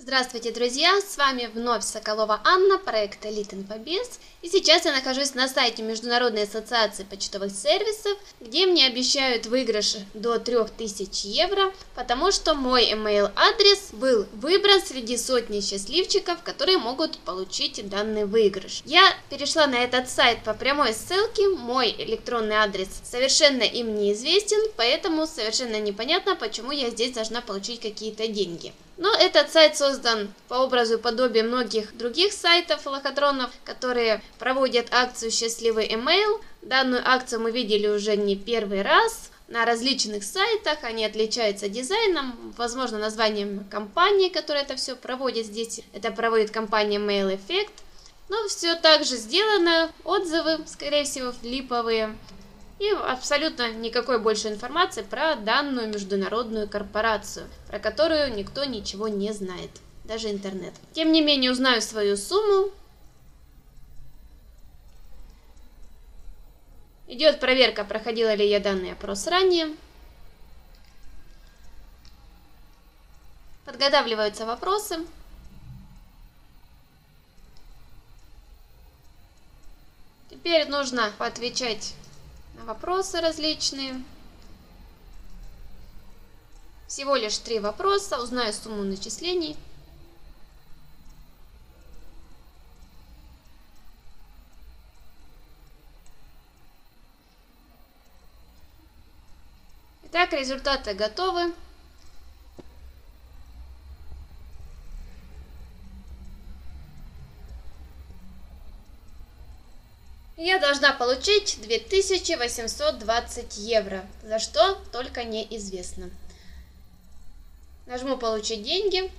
Здравствуйте, друзья! С вами вновь Соколова Анна, проект Elite Infobez. И сейчас я нахожусь на сайте Международной ассоциации почтовых сервисов, где мне обещают выигрыш до 3000 евро, потому что мой email адрес был выбран среди сотни счастливчиков, которые могут получить данный выигрыш. Я перешла на этот сайт по прямой ссылке, мой электронный адрес совершенно им неизвестен, поэтому совершенно непонятно, почему я здесь должна получить какие-то деньги. Но этот сайт создан по образу и подобию многих других сайтов лохотронов, которые проводят акцию «Счастливый email». Данную акцию мы видели уже не первый раз на различных сайтах. Они отличаются дизайном, возможно, названием компании, которая это все проводит. Здесь это проводит компания Mail Effect. Но все так же сделано, отзывы, скорее всего, липовые. И абсолютно никакой больше информации про данную международную корпорацию, про которую никто ничего не знает, даже интернет. Тем не менее, узнаю свою сумму. Идет проверка, проходила ли я данный опрос ранее. Подготавливаются вопросы. Теперь нужно поотвечать на вопросы различные. Всего лишь 3 вопроса. Узнаю сумму начислений. Итак, результаты готовы. Я должна получить 2820 евро, за что только неизвестно. Нажму «Получить деньги».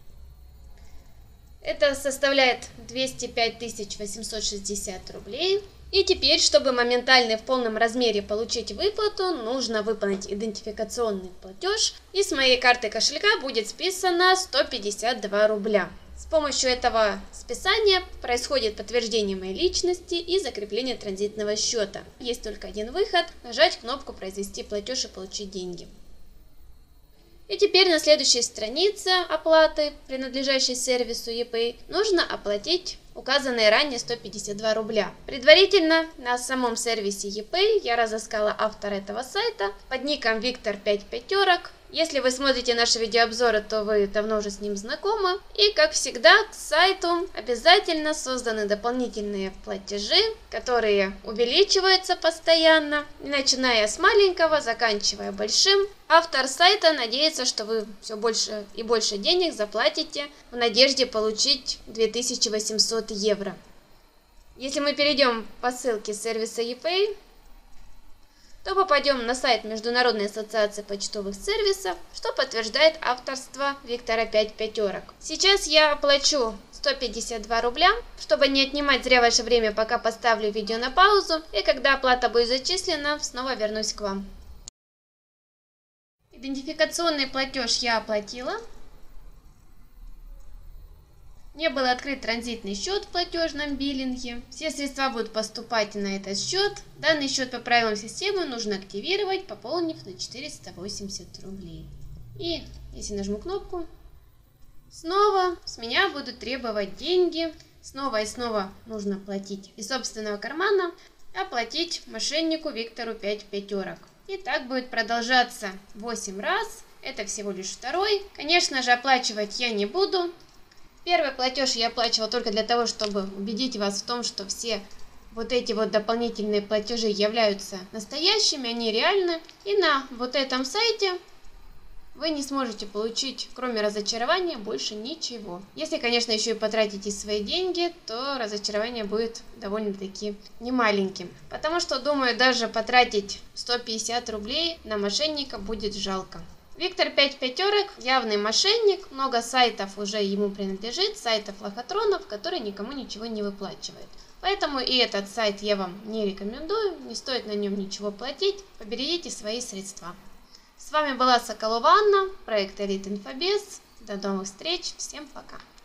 Это составляет 205 860 рублей. И теперь, чтобы моментально в полном размере получить выплату, нужно выполнить идентификационный платеж. И с моей карты кошелька будет списано 152 рубля. С помощью этого списания происходит подтверждение моей личности и закрепление транзитного счета. Есть только один выход – нажать кнопку «Произвести платеж и получить деньги». И теперь на следующей странице оплаты, принадлежащей сервису ePay, нужно оплатить указанные ранее 152 рубля. Предварительно на самом сервисе ePay я разыскала автора этого сайта под ником Виктор 5 пятерок. Если вы смотрите наши видеообзоры, то вы давно уже с ним знакомы. И, как всегда, к сайту обязательно созданы дополнительные платежи, которые увеличиваются постоянно, начиная с маленького, заканчивая большим. Автор сайта надеется, что вы все больше и больше денег заплатите в надежде получить 2800 евро. Если мы перейдем по ссылке сервиса ePay, то попадем на сайт Международной ассоциации почтовых сервисов, что подтверждает авторство Виктора 5 пятерок. Сейчас я оплачу 152 рубля, чтобы не отнимать зря ваше время, пока поставлю видео на паузу, и когда оплата будет зачислена, снова вернусь к вам. Идентификационный платеж я оплатила. Не был открыт транзитный счет в платежном биллинге. Все средства будут поступать на этот счет. Данный счет по правилам системы нужно активировать, пополнив на 480 рублей. И если нажму кнопку, снова с меня будут требовать деньги. Снова и снова нужно платить из собственного кармана, оплатить мошеннику Виктору 5 пятерок. И так будет продолжаться 8 раз. Это всего лишь второй. Конечно же, оплачивать я не буду. Первый платеж я оплачивала только для того, чтобы убедить вас в том, что все вот эти вот дополнительные платежи являются настоящими, они реальны. И на вот этом сайте вы не сможете получить, кроме разочарования, больше ничего. Если, конечно, еще и потратите свои деньги, то разочарование будет довольно-таки немаленьким. Потому что, думаю, даже потратить 150 рублей на мошенника будет жалко. Виктор 5 пятерок явный мошенник, много сайтов уже ему принадлежит, сайтов лохотронов, которые никому ничего не выплачивают. Поэтому и этот сайт я вам не рекомендую, не стоит на нем ничего платить, поберегите свои средства. С вами была Соколова Анна, проект Elite Infobez. До новых встреч, всем пока!